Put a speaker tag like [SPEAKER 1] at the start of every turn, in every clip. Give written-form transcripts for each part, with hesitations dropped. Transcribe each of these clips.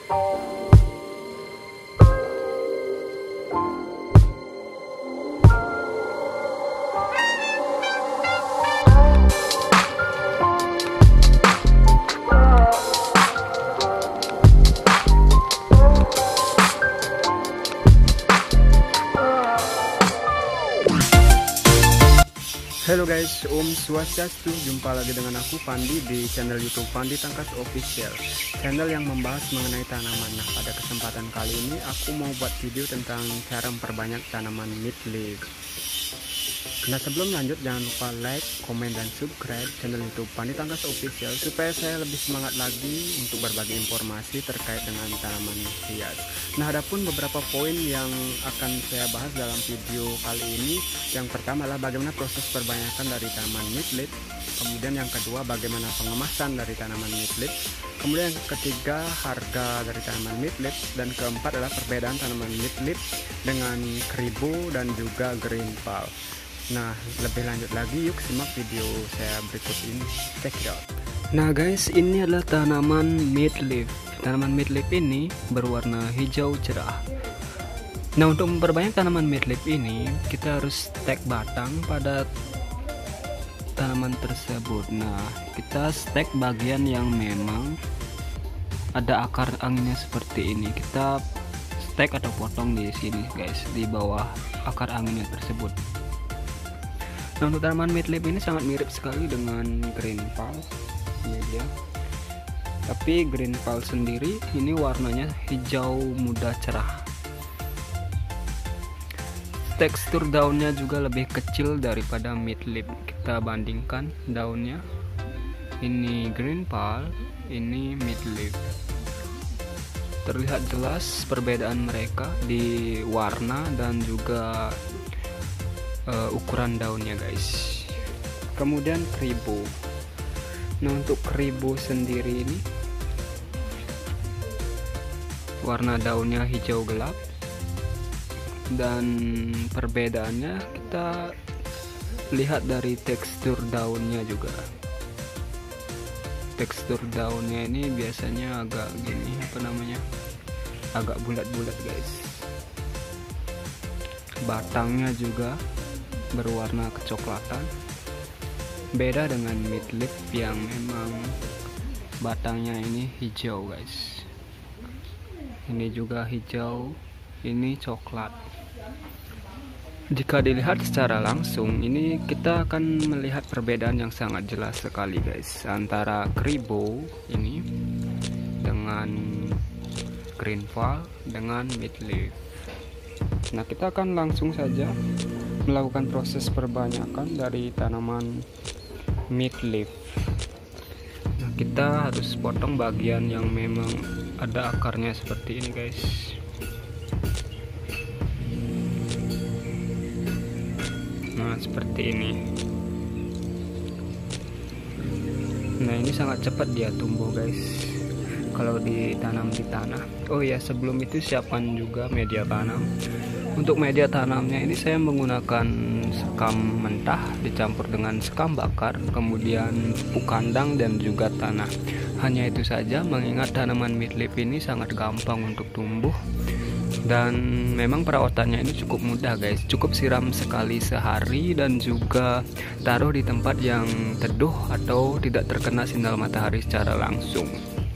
[SPEAKER 1] Halo guys, Om Swastiastu. Jumpa lagi dengan aku Pandi di channel YouTube Pandi Tangkas Official, channel yang membahas mengenai tanaman. Nah, pada kesempatan kali ini aku mau buat video tentang cara memperbanyak tanaman midleaf. Nah, sebelum lanjut jangan lupa like, komen, dan subscribe channel YouTube Pandi Tangkas Official supaya saya lebih semangat lagi untuk berbagi informasi terkait dengan tanaman hias. Nah, adapun beberapa poin yang akan saya bahas dalam video kali ini. Yang pertama adalah bagaimana proses perbanyakan dari tanaman midleaf. Kemudian yang kedua, bagaimana pengemasan dari tanaman midleaf. Kemudian yang ketiga, harga dari tanaman midleaf. Dan keempat adalah perbedaan tanaman midleaf dengan kribo dan juga green pal. Nah, lebih lanjut lagi, yuk simak video saya berikut ini. Check it out. Nah guys, ini adalah tanaman midleaf. Tanaman midleaf ini berwarna hijau cerah. Nah, untuk memperbanyak tanaman midleaf ini, kita harus stek batang pada tanaman tersebut. Nah, kita stek bagian yang memang ada akar anginnya seperti ini. Kita stek atau potong di sini guys, di bawah akar anginnya tersebut. Nah, untuk tanaman midleaf ini sangat mirip sekali dengan green pal. Ini dia. Tapi green pal sendiri ini warnanya hijau muda cerah. Tekstur daunnya juga lebih kecil daripada midleaf. Kita bandingkan daunnya. Ini green pal, ini midleaf. Terlihat jelas perbedaan mereka di warna dan juga ukuran daunnya guys. Kemudian kribo. Nah, untuk kribo sendiri ini warna daunnya hijau gelap, dan perbedaannya kita lihat dari tekstur daunnya juga. Tekstur daunnya ini biasanya agak gini, agak bulat-bulat guys. Batangnya juga berwarna kecoklatan, beda dengan midleaf yang memang batangnya ini hijau guys. Ini juga hijau, ini coklat. Jika dilihat secara langsung, ini kita akan melihat perbedaan yang sangat jelas sekali guys, antara kribo ini dengan green pal dengan midleaf. Nah, kita akan langsung saja melakukan proses perbanyakan dari tanaman midleaf. Nah, kita harus potong bagian yang memang ada akarnya seperti ini guys. Nah, seperti ini. Nah, ini sangat cepat dia tumbuh guys kalau ditanam di tanah. Oh ya, sebelum itu siapkan juga media tanam. Untuk media tanamnya ini saya menggunakan sekam mentah dicampur dengan sekam bakar, kemudian pupuk kandang dan juga tanah. Hanya itu saja, mengingat tanaman midleaf ini sangat gampang untuk tumbuh dan memang perawatannya ini cukup mudah guys. Cukup siram sekali sehari dan juga taruh di tempat yang teduh atau tidak terkena sinar matahari secara langsung.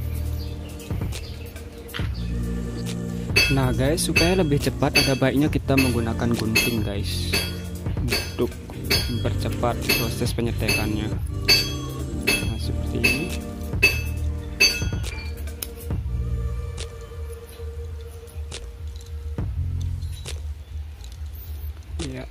[SPEAKER 1] Nah guys, supaya lebih cepat ada baiknya kita menggunakan gunting guys untuk mempercepat proses penyetekannya. Nah, seperti ini. Ya.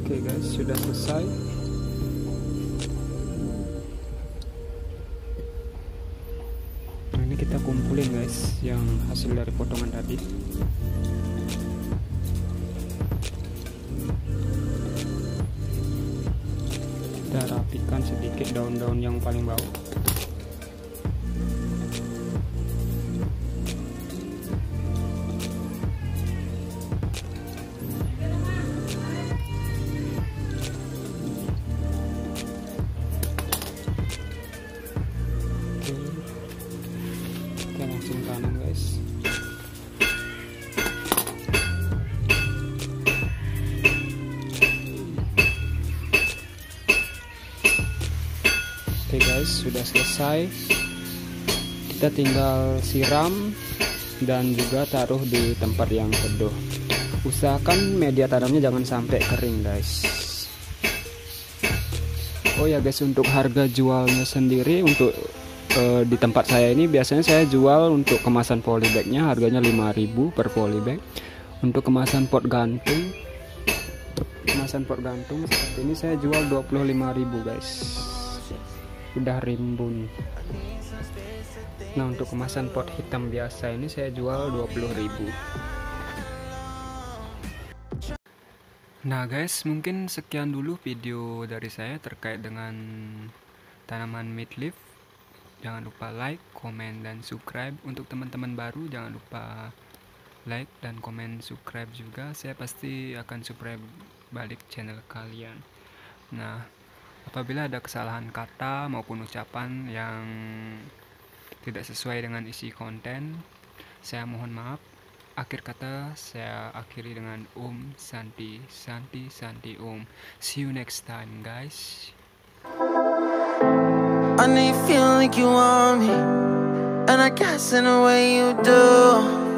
[SPEAKER 1] Oke guys, sudah selesai. Nah, ini kita kumpulin guys yang hasil dari potongan tadi. Kita rapikan sedikit daun-daun yang paling bawah. Kita langsung tanam guys. Oke guys, sudah selesai. Kita tinggal siram dan juga taruh di tempat yang teduh. Usahakan media tanamnya jangan sampai kering guys. Oh ya guys, untuk harga jualnya sendiri untuk di tempat saya ini biasanya saya jual untuk kemasan polybagnya harganya 5.000 per polybag. Untuk kemasan pot gantung seperti ini saya jual 25.000 guys. Udah rimbun. Nah, untuk kemasan pot hitam biasa ini saya jual 20.000. Nah guys, mungkin sekian dulu video dari saya terkait dengan tanaman midleaf. Jangan lupa like, komen, dan subscribe. Untuk teman-teman baru jangan lupa like dan komen, subscribe juga. Saya pasti akan subscribe balik channel kalian. Nah, apabila ada kesalahan kata maupun ucapan yang tidak sesuai dengan isi konten, saya mohon maaf. Akhir kata saya akhiri dengan Santi Om. See you next time guys.
[SPEAKER 2] I know you feel like you want me, and I guess in a way you do.